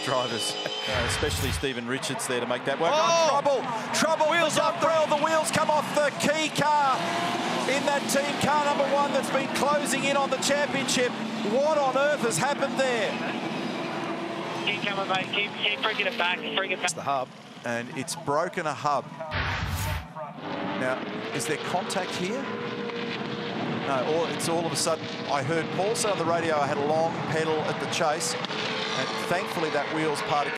drivers, especially Stephen Richards there to make that work. Oh, Trouble, wheels for Dumbrell. The wheels come off the key car in that team car number 1 that's been closing in on the championship. What on earth has happened there? Keep coming, mate. Keep bringing it back. Bring it back. It's the hub, and it's broken a hub. Now, is there contact here? No, it's all of a sudden, I heard Paul say on the radio I had a long pedal at the chase, and thankfully that wheel's parted